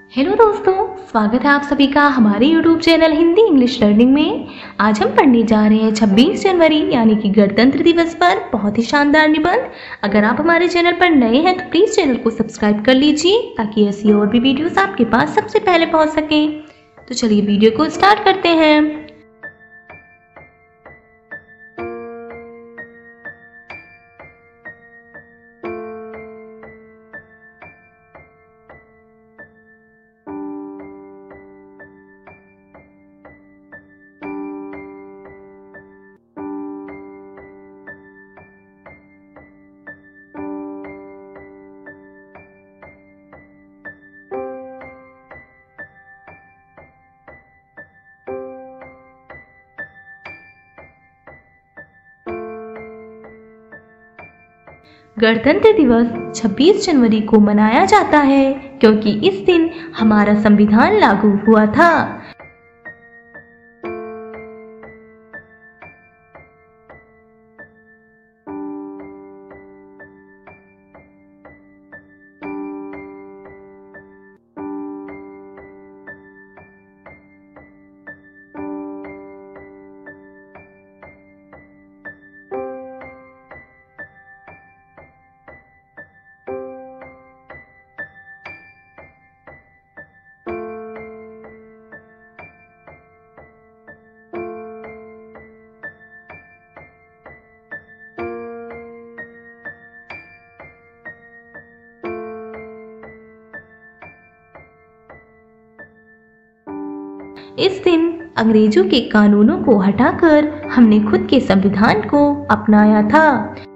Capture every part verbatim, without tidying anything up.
Hello दोस्तों, स्वागत है आप सभी का हमारे YouTube channel Hindi English learning में। आज हम पढ़ने जा रहे हैं छब्बीस जनवरी यानी कि गणतंत्र दिवस पर बहुत ही शानदार निबंध। अगर आप हमारे चैनल पर नए हैं तो प्लीज़ चैनल को सब्सक्राइब कर लीजिए ताकि ऐसी और भी वीडियोस आपके पास सबसे पहले पहुंच सकें। तो चलिए वीडियो को स्टार्ट करते हैं। गणतंत्र दिवस छब्बीस जनवरी को मनाया जाता है क्योंकि इस दिन हमारा संविधान लागू हुआ था। इस दिन अंग्रेजों के कानूनों को हटाकर हमने खुद के संविधान को अपनाया था।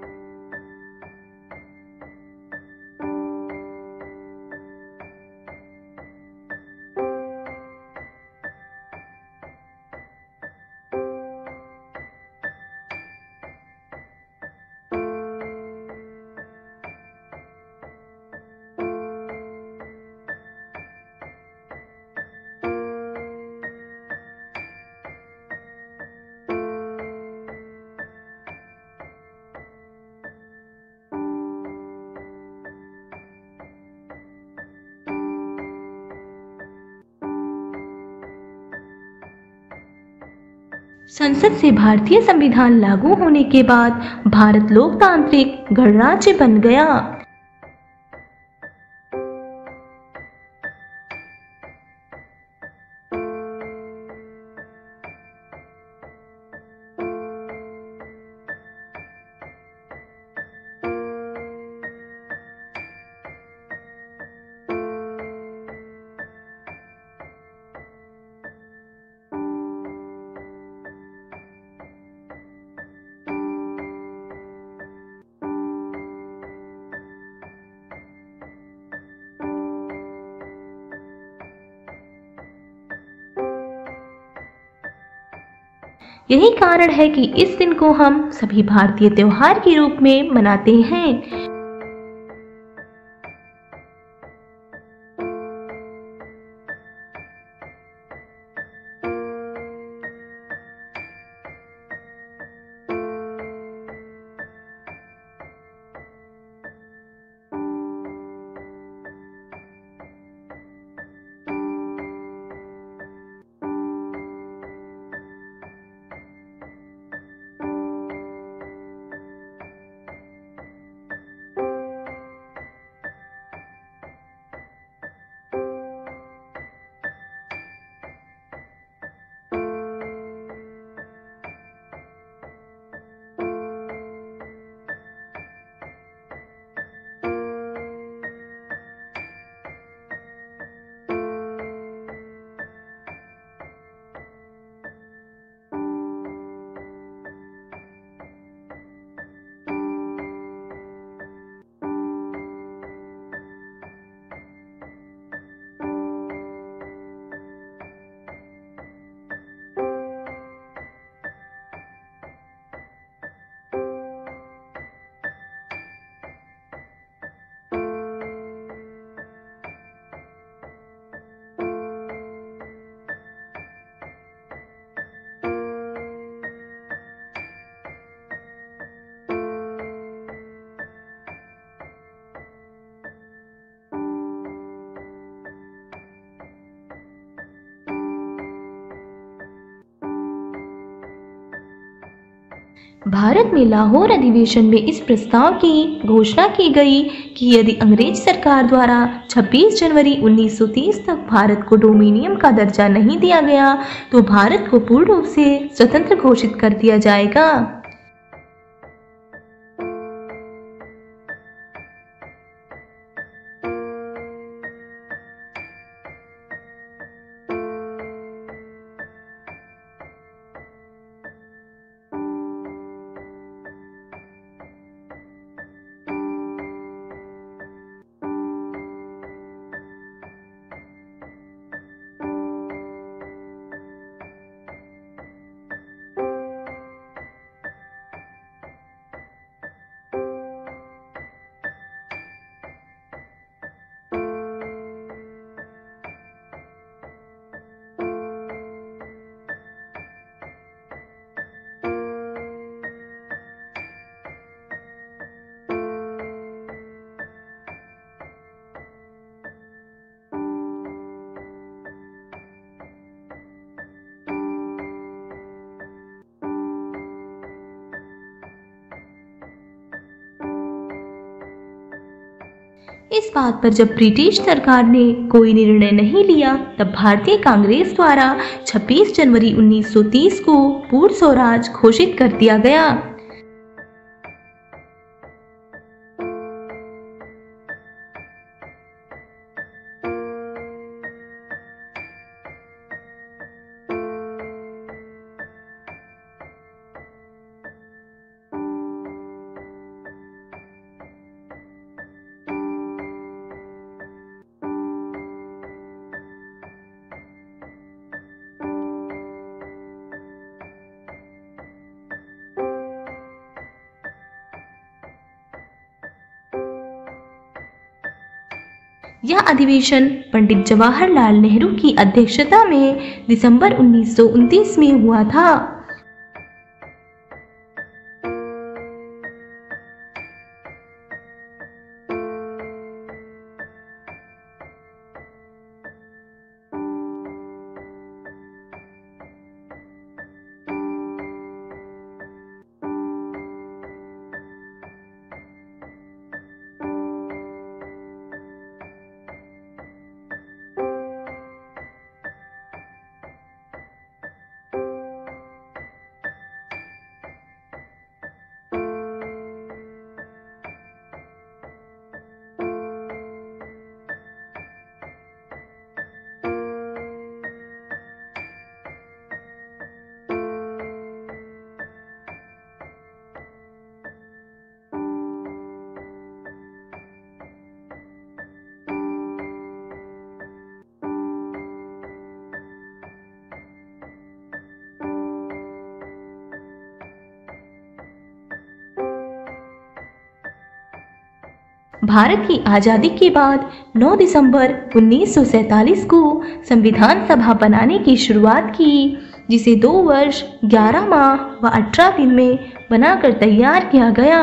संसद से भारतीय संविधान लागू होने के बाद भारत लोकतांत्रिक गणराज्य बन गया। यही कारण है कि इस दिन को हम सभी भारतीय त्योहार के रूप में मनाते हैं। भारत में लाहौर अधिवेशन में इस प्रस्ताव की घोषणा की गई कि यदि अंग्रेज सरकार द्वारा छब्बीस जनवरी उन्नीस सौ तीस तक भारत को डोमिनियन का दर्जा नहीं दिया गया तो भारत को पूर्ण रूप से स्वतंत्र घोषित कर दिया जाएगा। इस बात पर जब ब्रिटिश सरकार ने कोई निर्णय नहीं लिया तब भारतीय कांग्रेस द्वारा छब्बीस जनवरी उन्नीस सौ तीस को पूर्ण स्वराज घोषित कर दिया गया। यह अधिवेशन पंडित जवाहरलाल नेहरू की अध्यक्षता में दिसंबर उन्नीस सौ उनतीस में हुआ था। भारत की आज़ादी के बाद नौ दिसंबर उन्नीस सौ सैंतालीस को संविधान सभा बनाने की शुरुआत की, जिसे दो वर्ष ग्यारह माह व अठारह दिन में बनाकर तैयार किया गया।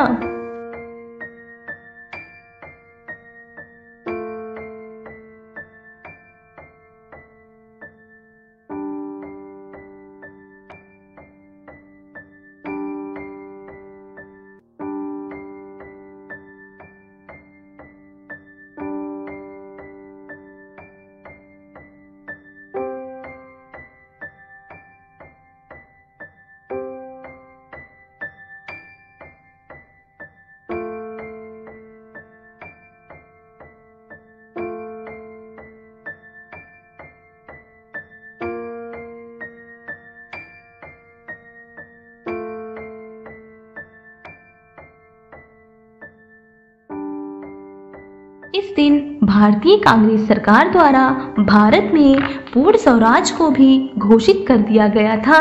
इस दिन भारतीय कांग्रेस सरकार द्वारा भारत में पूर्ण स्वराज को भी घोषित कर दिया गया था।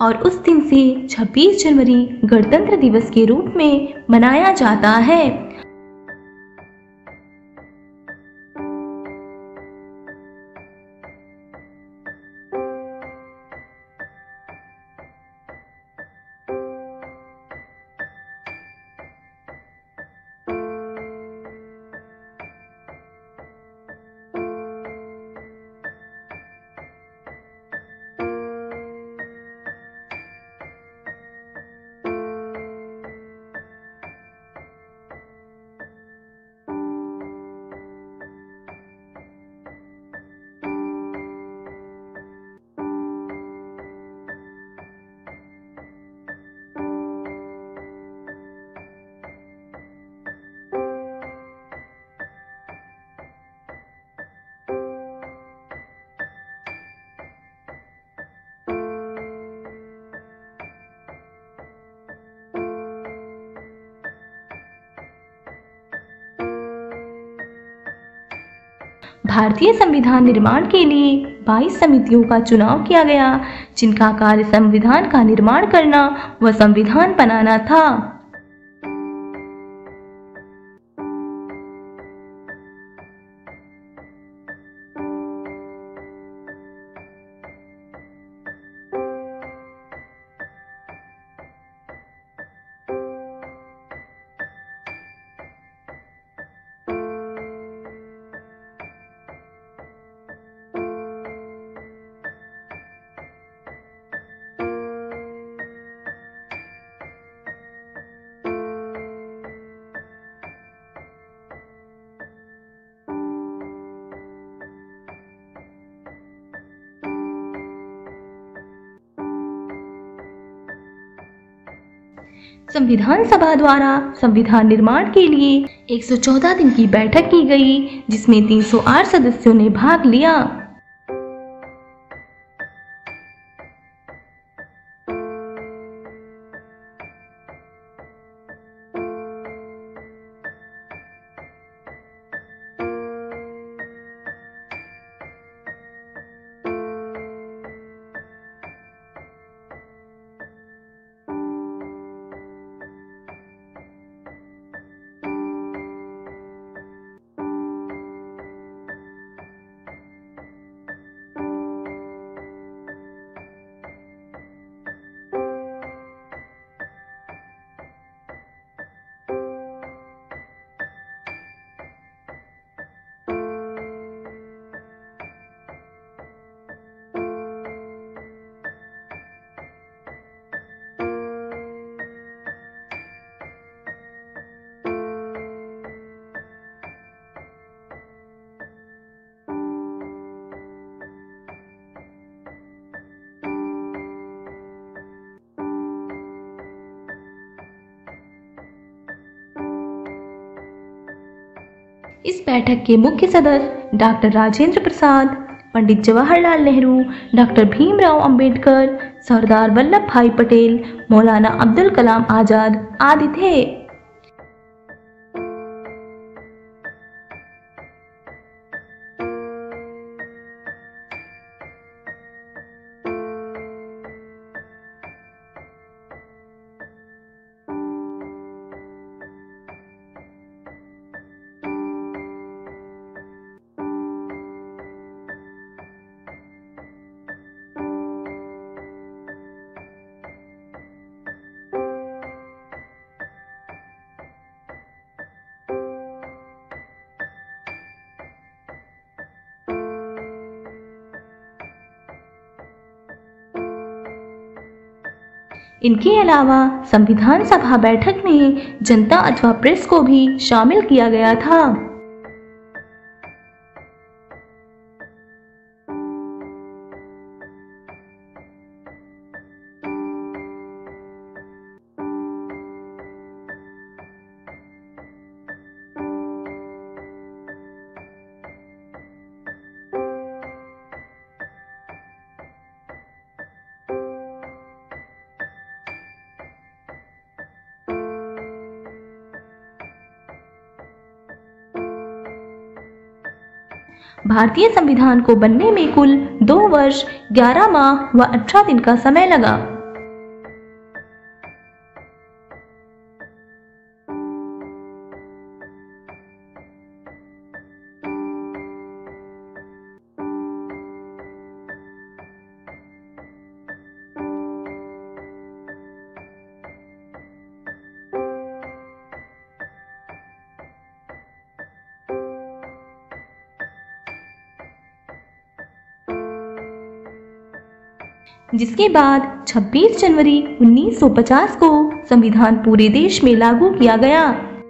और उस दिन से छब्बीस जनवरी गणतंत्र दिवस के रूप में मनाया जाता है। भारतीय संविधान निर्माण के लिए बाईस समितियों का चुनाव किया गया, जिनका कार्य संविधान का निर्माण करना व संविधान बनाना था। संविधान सभा द्वारा संविधान निर्माण के लिए एक सौ चौदह दिन की बैठक की गई, जिसमें तीन सौ आठ सदस्यों ने भाग लिया। इस बैठक के मुख्य सदस्य डॉक्टर राजेंद्र प्रसाद, पंडित जवाहरलाल नेहरू, डॉक्टर भीमराव अंबेडकर, सरदार वल्लभ भाई पटेल, मौलाना अब्दुल कलाम आजाद आदि थे। इनके अलावा संविधान सभा बैठक में जनता अथवा प्रेस को भी शामिल किया गया था। भारतीय संविधान को बनने में कुल दो वर्ष ग्यारह माह व अठारह दिन का समय लगा। जिसके बाद छब्बीस जनवरी उन्नीस सौ पचास को संविधान पूरे देश में लागू किया गया।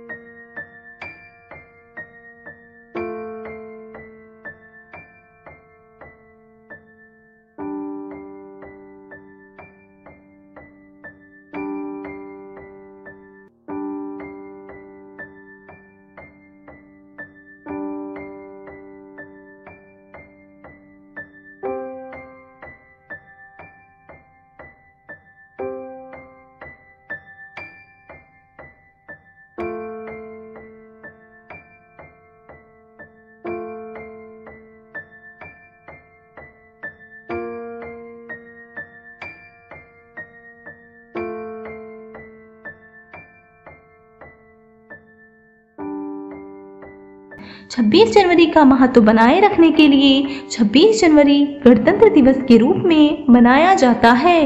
छब्बीस जनवरी का महत्व बनाए रखने के लिए छब्बीस जनवरी गणतंत्र दिवस के रूप में मनाया जाता है।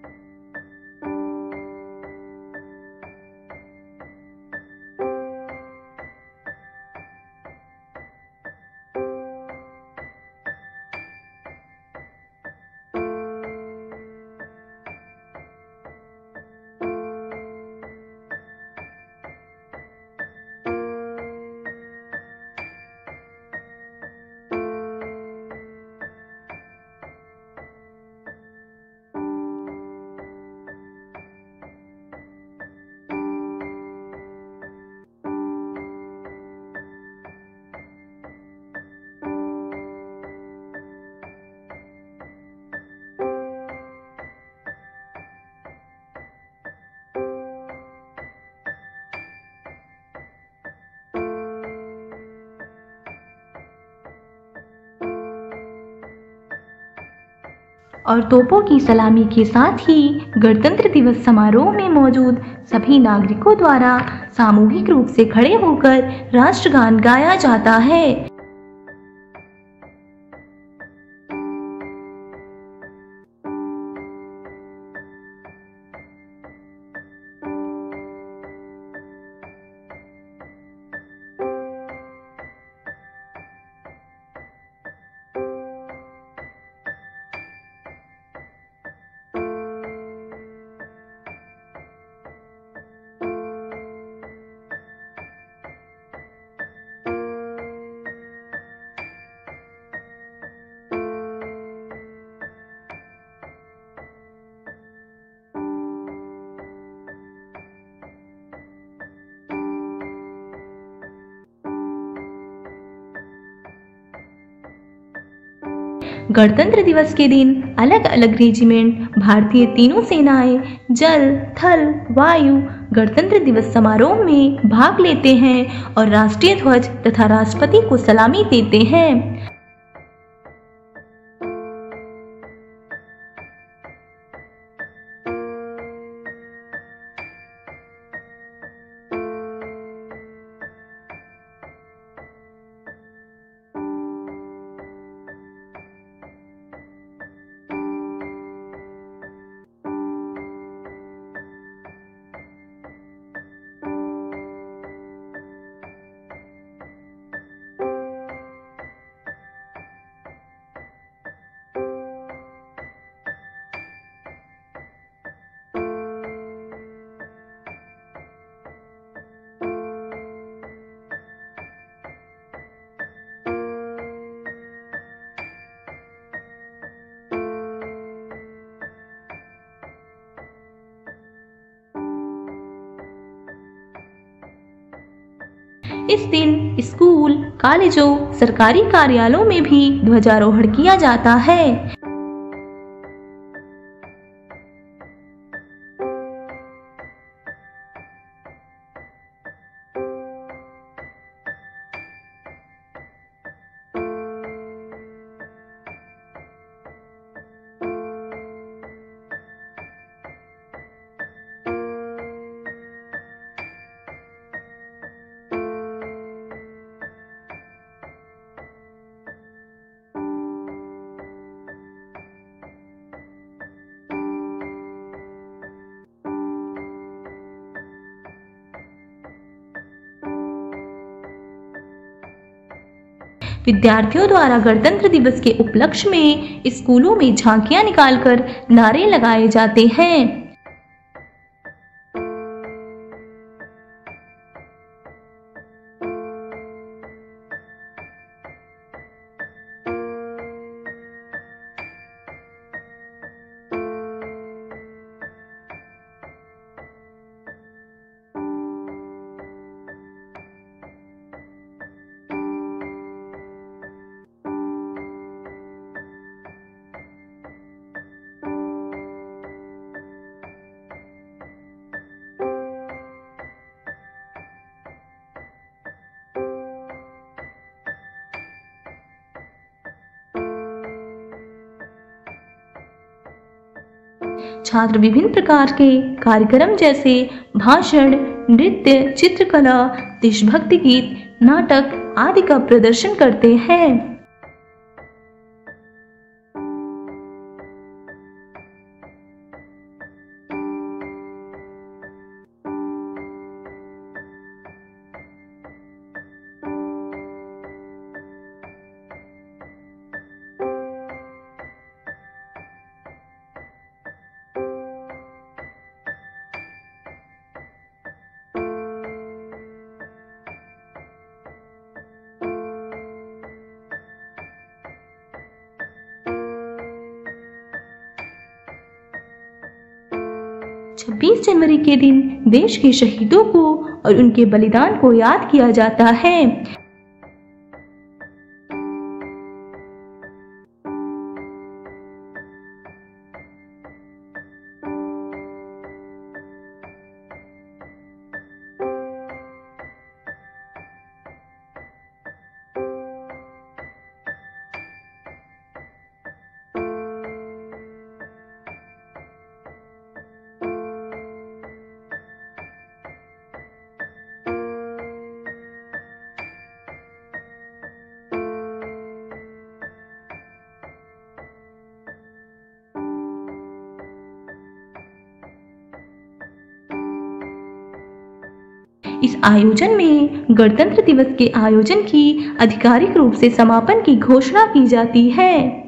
और तोपों की सलामी के साथ ही गणतंत्र दिवस समारोह में मौजूद सभी नागरिकों द्वारा सामूहिक रूप से खड़े होकर राष्ट्रगान गाया जाता है। गणतंत्र दिवस के दिन अलग अलग रेजिमेंट भारतीय तीनों सेनाएं जल, थल, वायु गणतंत्र दिवस समारोह में भाग लेते हैं और राष्ट्रीय ध्वज तथा राष्ट्रपति को सलामी देते हैं। इस दिन स्कूल, कॉलेजों, सरकारी कार्यालयों में भी ध्वजारोहण किया जाता है। विद्यार्थियों द्वारा गणतंत्र दिवस के उपलक्ष्य में स्कूलों में झांकियां निकालकर नारे लगाए जाते हैं। छात्र विभिन्न प्रकार के कार्यक्रम जैसे भाषण, नृत्य, चित्रकला, देशभक्ति गीत, नाटक आदि का प्रदर्शन करते हैं। छब्बीस जनवरी के दिन देश के शहीदों को और उनके बलिदान को याद किया जाता है। इस आयोजन में गणतंत्र दिवस के आयोजन की आधिकारिक रूप से समापन की घोषणा की जाती है।